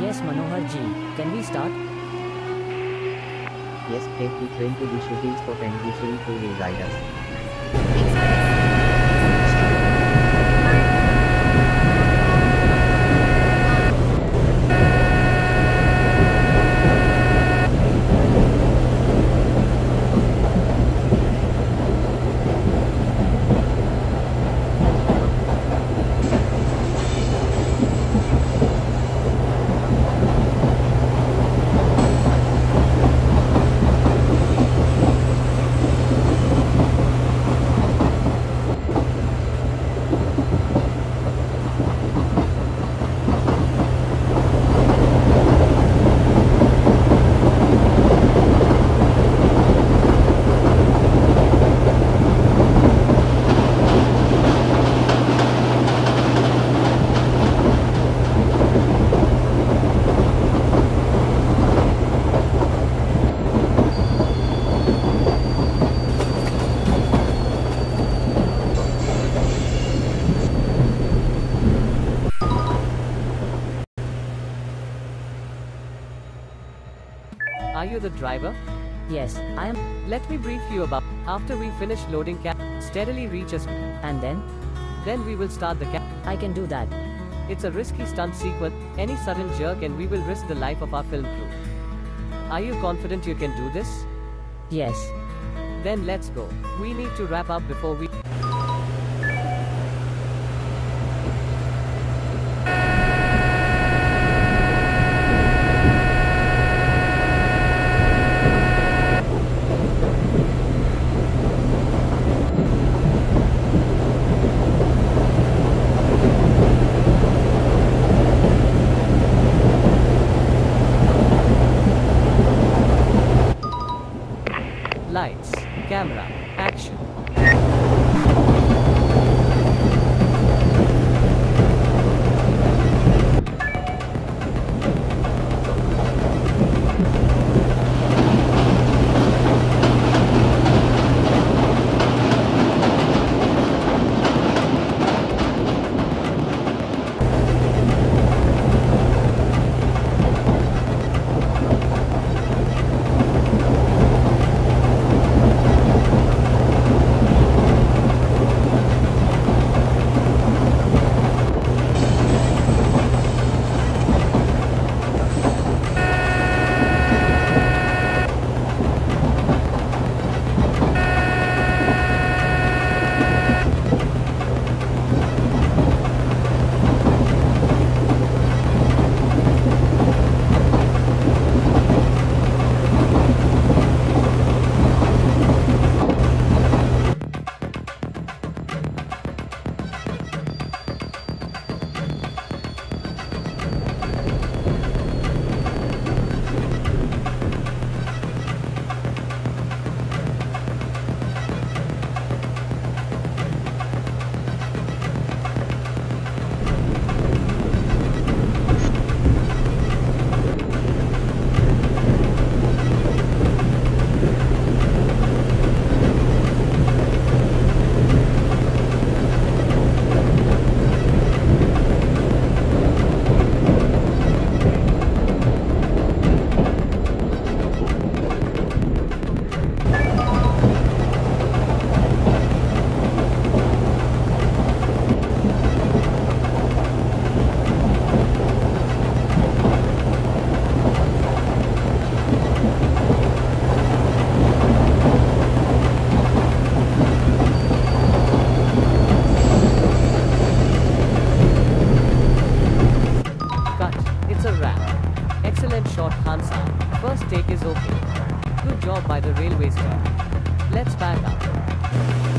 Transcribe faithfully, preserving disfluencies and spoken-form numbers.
Yes, Manohar ji. Can we start? Yes, take the train to the shooting spot and the Shuri crew will guide us. Are you the driver? Yes, I am. Let me brief you about. After we finish loading cap, steadily reach us. And then? Then we will start the cap. I can do that. It's a risky stunt sequence. Any sudden jerk and we will risk the life of our film crew. Are you confident you can do this? Yes. Then let's go. We need to wrap up before we... Lights, camera, action. Excellent shot, Hansa. First take is okay. Good job by the railway staff. Let's back up.